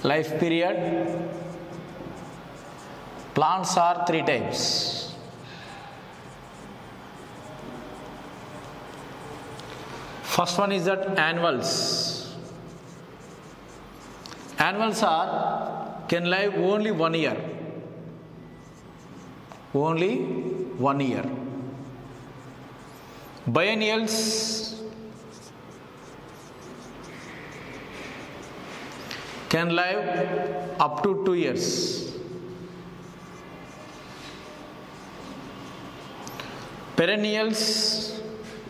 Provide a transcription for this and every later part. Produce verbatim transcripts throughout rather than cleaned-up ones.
Life period. Plants are three types. First one is that annuals. Annuals are can live only one year. Only one year. Biennials can live up to two years. Perennials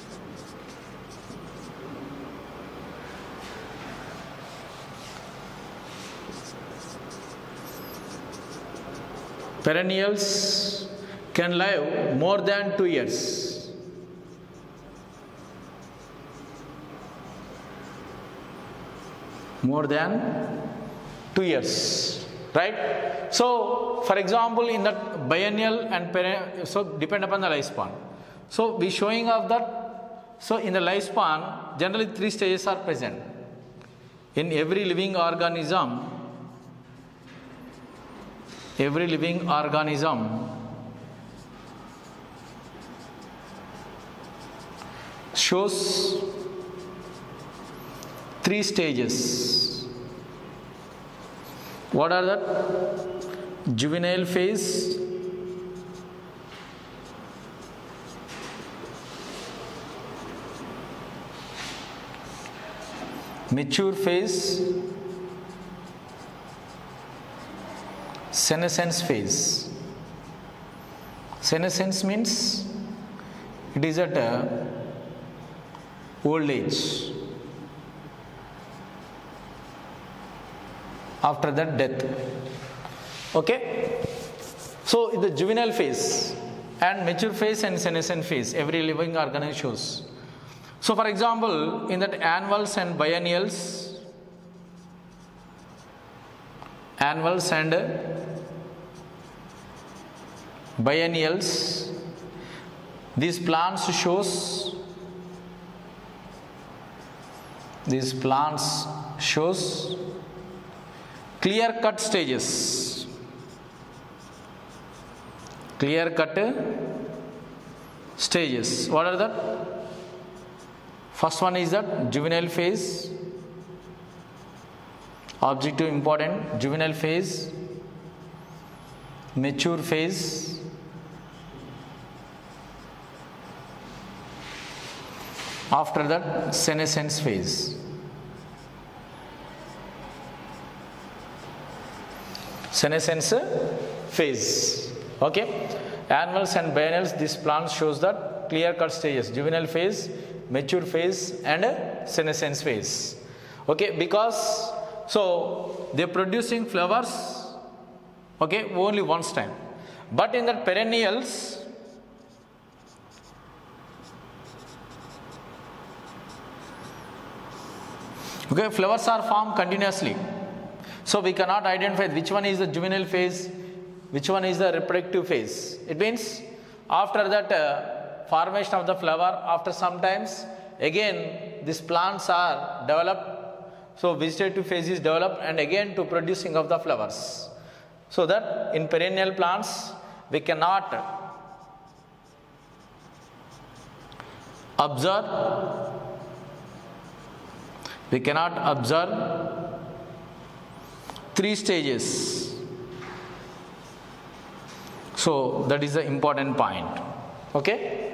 perennials can live more than two years. More than two years, right? So, for example, in that biennial and perennial, so depend upon the lifespan. So, we showing of that. So, in the lifespan, generally three stages are present. In every living organism, every living organism shows three stages. What are that? Juvenile phase, mature phase, senescence phase. Senescence means it is at a old age. After that, death. Okay? So, in the juvenile phase and mature phase and senescent phase, every living organism shows. So, for example, in that annuals and biennials, annuals and biennials, these plants shows, these plants shows clear cut stages. Clear cut stages. What are that? First one is that juvenile phase. Objective important. Juvenile phase, mature phase, after that senescence phase. Senescence phase. Okay. Annuals and biennials, this plant shows that clear cut stages: juvenile phase, mature phase, and senescence phase. Okay, because so they are producing flowers, okay, only once time. But in the perennials, okay, flowers are formed continuously. So we cannot identify which one is the juvenile phase, which one is the reproductive phase. It means after that uh, formation of the flower, after some times, again these plants are developed. So vegetative phase is developed and again to producing of the flowers. So that in perennial plants we cannot observe, we cannot observe three stages. So that is the important point. Okay.